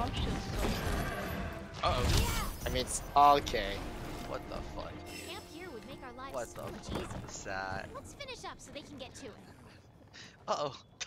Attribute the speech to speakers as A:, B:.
A: function's so good.
B: Uh-oh.
C: I mean, it's okay.
B: What the fuck, dude?
D: Camp here would make our lives
B: What
D: so
B: the
D: much
B: fuck
D: easier.
B: is that?
D: Let's finish up so they can get to it.
B: Uh-oh.